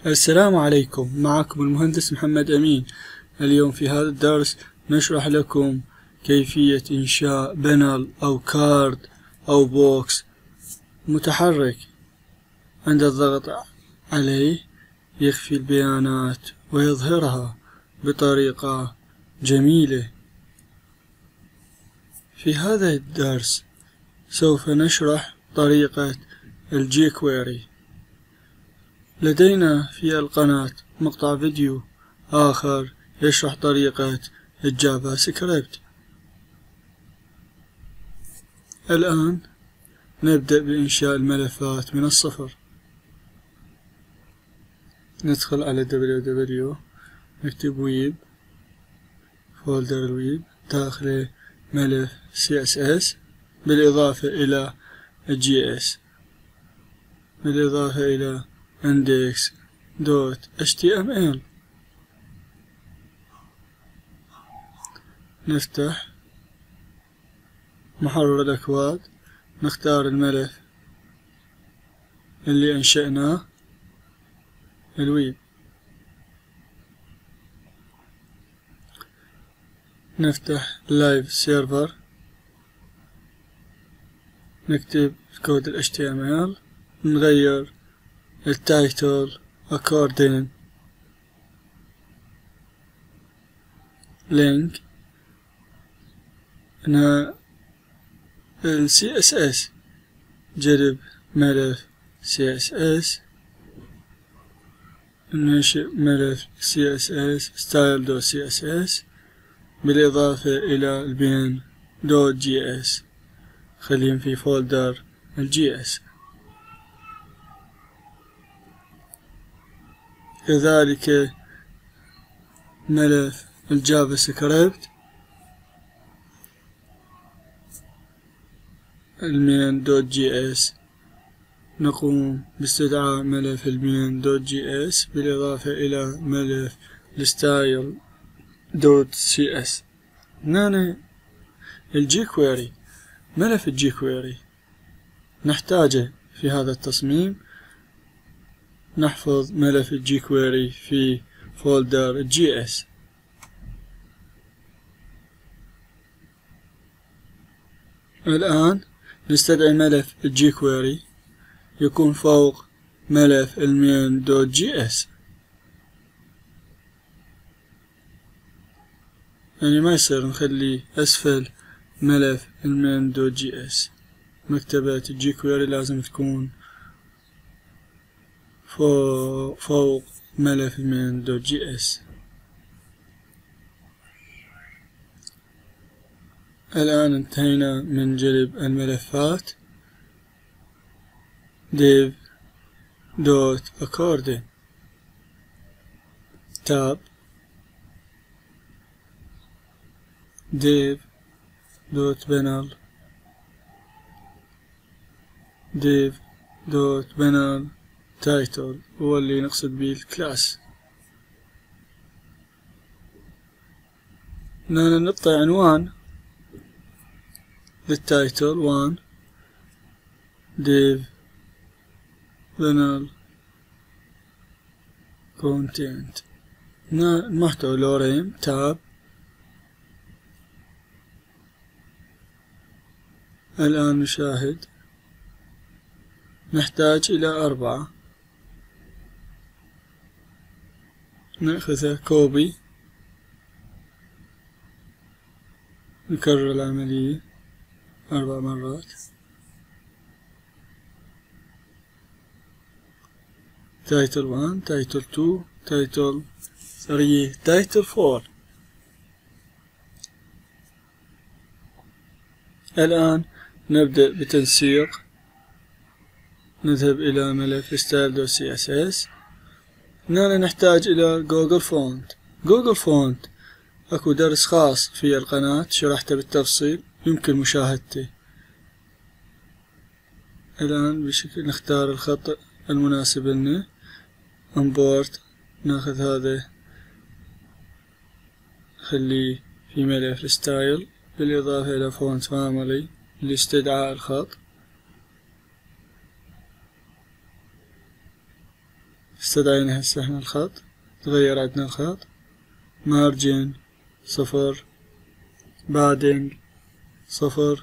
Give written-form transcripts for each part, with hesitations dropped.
السلام عليكم، معكم المهندس محمد أمين. اليوم في هذا الدرس نشرح لكم كيفية إنشاء بانل أو كارد أو بوكس متحرك. عند الضغط عليه يخفي البيانات ويظهرها بطريقة جميلة. في هذا الدرس سوف نشرح طريقة الجيكويري. لدينا في القناة مقطع فيديو آخر يشرح طريقة الجافا سكريبت. الآن نبدأ بإنشاء الملفات من الصفر. ندخل على www، نكتب ويب، فولدر الويب، داخله ملف CSS بالإضافة إلى JS، بالإضافة إلى index.html. نفتح محرر الأكواد، نختار الملف اللي أنشأناه الويب، نفتح لايف سيرفر، نكتب كود ال HTML، نغير التايتل according link ال CSS، جلب ملف CSS، ننشئ ملف CSS style.css بالإضافة إلى البين.js، خليهم في فولدر الجي اس. كذلك ملف الجافا سكريبت المين.js، نقوم باستدعاء ملف المين.js بالإضافة إلى ملف الستايل.cs. هنا الجيكويري، ملف الجيكويري نحتاجه في هذا التصميم. نحفظ ملف الجيكويري في فولدر JS. الآن نستدعي ملف الجيكويري يكون فوق ملف المين.js، يعني ما يصير نخلي أسفل ملف المين.js. مكتبة الجيكويري لازم تكون فوق ملف المين.js. الآن انتهينا من جلب الملفات. div.according tab div.banal div.banal title هو اللي نقصد به الكلاس. هنا نعطي عنوان للتايتل 1 div banal content. هنا المحتوى لوريم تاب. الآن نشاهد نحتاج إلى 4. نأخذها كوبي، نكرر العملية 4 مرات. تايتل 1، تايتل 2، تايتل 3، تايتل 4. الآن نبدأ بتنسيق. نذهب إلى ملف style.css. هنا نحتاج إلى جوجل فونت. جوجل فونت أكو درس خاص في القناة شرحته بالتفصيل، يمكن مشاهدته. الآن بشكل نختار الخط المناسب لنا. import، ناخذ هذا خليه في ملف الستايل بالإضافة إلى فونت فاميلي لاستدعاء الخط. استدعينا هسه احنا الخط، تغير عندنا الخط. مارجن 0، بادنج 0،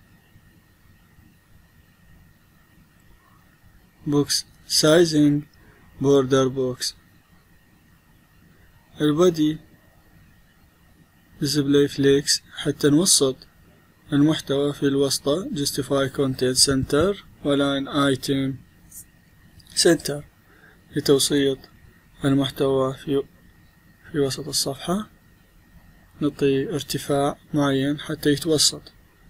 بوكس سايزنج بوردر بوكس. البودي ديسبلاي فليكس حتى نوسط المحتوى في الوسطى. justify content center ولاين item center لتوسيط المحتوى في وسط الصفحة. نعطي ارتفاع معين حتى يتوسط.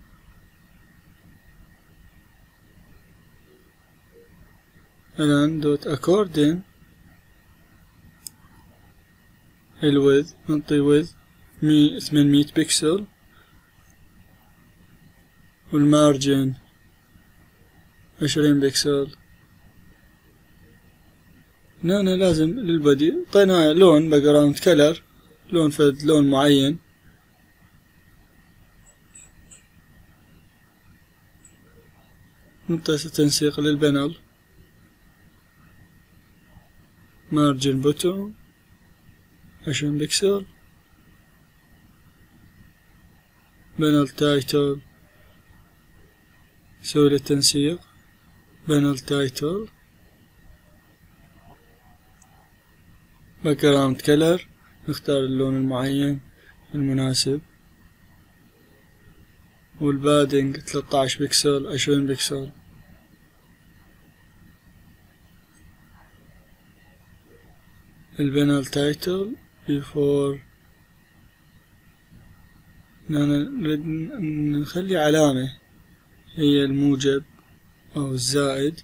الآن دوت according الويدث نعطي ويدث 800 بكسل، والمارجن 20 بكسل. هنا لازم للبدي طينا لون باكجراوند كلر، لون فد لون معين. نعطي تنسيق للبنل. مارجن بوتون 20 بكسل. بنل تايتل سوي التنسيق. بنل تايتل باكجراوند كلر، نختار اللون المعين المناسب. والبادنج 13 بكسل 20 بكسل. البنل تايتل before نريد نخلي علامة هي الموجب أو الزائد.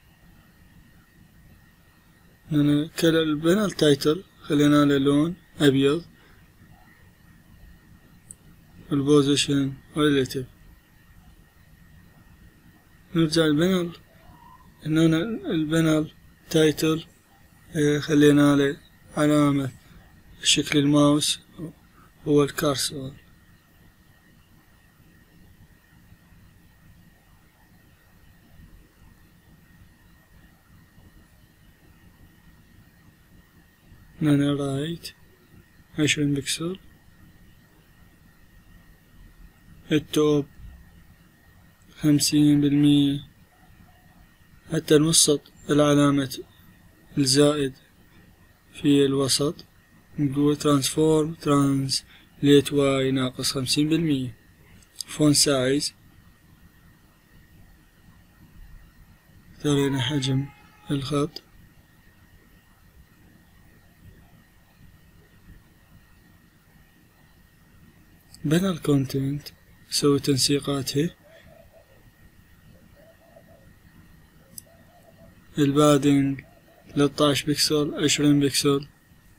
كلا البنل تايتل خلينا له لون أبيض. البوزيشن ريليتيف. نرجع البنل. هنا البنل تايتل خلينا له علامة شكل الماوس هو الكارسور. هنا رايت 20 بكسل. التوب 50% حتى نوسط العلامة الزائد في الوسط. نقول ترانسفورم ترانسليت واي ناقص 50%. فون سايز اختارينا حجم الخط. بنى الكونتنت سوي تنسيقاته. البادنج 13 بكسل 20 بكسل.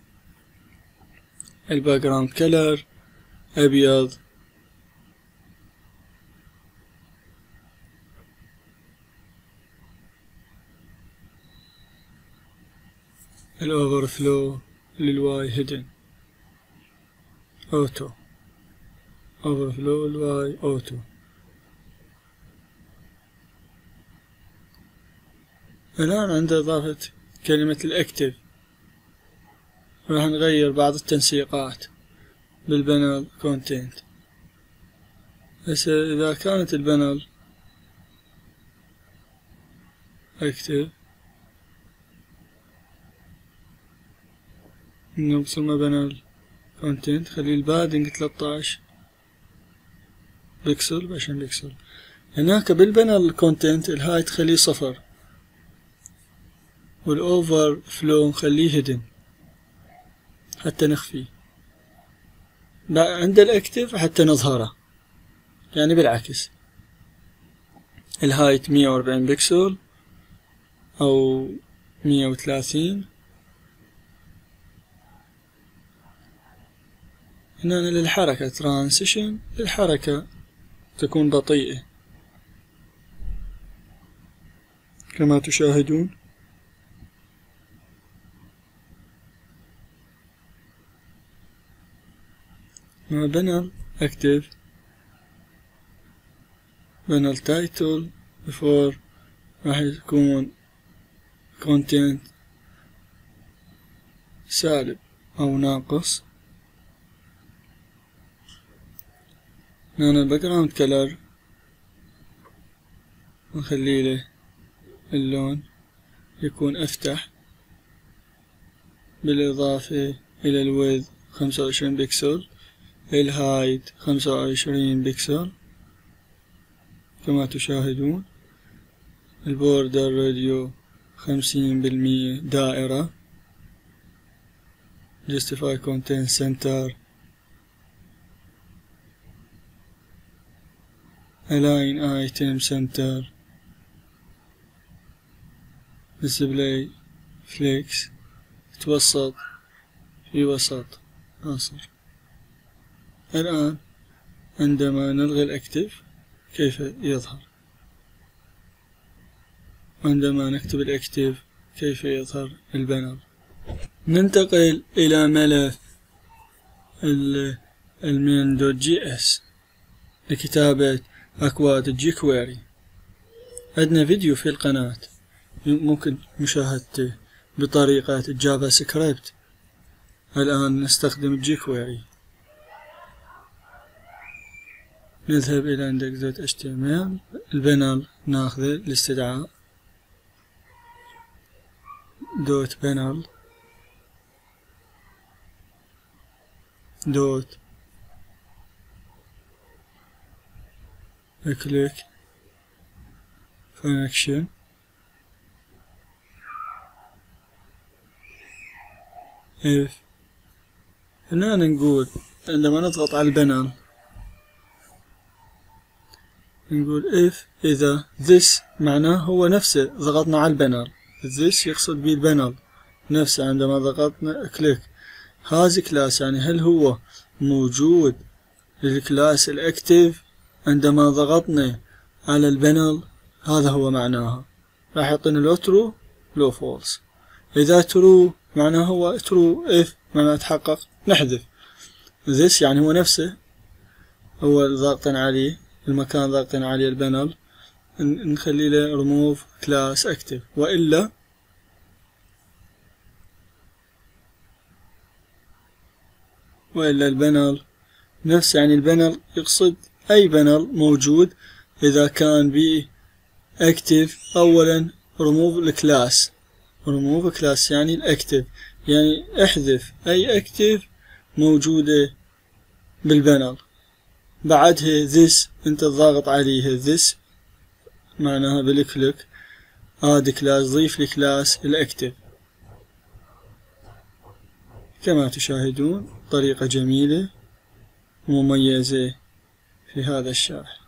الباك جراوند كلر أبيض. الأوفر فلو للواي هيدن أوتو. أوفر فلو الواي أوتو. الآن عند إضافة كلمة الأكتف راح نغير بعض التنسيقات بالبنل كونتنت. هسه إذا كانت البنل أكتف نوصل ما بنل كونتنت. خلي البادنج 13 بكسل 20 بكسل. هناك بالبنل كونتنت الهايت خليه 0 والأوفر فلو نخليه هيدن حتى نخفيه. عند الأكتف حتى نظهره، يعني بالعكس. الهايت 140 بكسل أو 130. هنا للحركة ترانسيشن للحركة تكون بطيئة كما تشاهدون. مع بنل اكتف بنل تايتل بفور راح يكون content سالب أو ناقص. هنا الباكراوند كلر نخلي له اللون يكون أفتح، بالإضافة إلى الويدث 25 بكسل، الهايت 25 بكسل كما تشاهدون. البوردر راديو 50% دائرة. justify content center. align item center. display flex. توسط في وسط آخر. الآن عندما نلغي الأكتف كيف يظهر؟ عندما نكتب الأكتف كيف يظهر البانر؟ ننتقل إلى ملف المين.js لكتابة أكواد jQuery. عندنا فيديو في القناة ممكن مشاهدته بطريقة الجافا سكريبت. الآن نستخدم jQuery. نذهب إلى index.html. البانر ناخذه الاستدعاء .panel click function if. هنا نقول عندما نضغط على البانر نقول if إذا this معناه هو نفسه ضغطنا على البانر. this يقصد به البانر نفسه. عندما ضغطنا كليك هذا كلاس، يعني هل هو موجود الكلاس الأكتف عندما ضغطنا على البانر؟ هذا هو معناها. راح يعطينا لو true لو false. إذا true معناه هو true، if معناه تحقق نحذف. this يعني هو نفسه هو ضاغطين عليه المكان ضاغطين عليه البانر نخلي له remove class active. وإلا البانر نفس، يعني البانر يقصد أي بانر موجود إذا كان به active. أولا remove الكلاس. remove class يعني الأكتف، يعني احذف أي أكتف موجودة بالبانر. بعدها this انت الضاغط عليها this معناها بالكليك add class ضيف لكلاس الأكتف. كما تشاهدون طريقة جميلة ومميزة في هذا الشرح.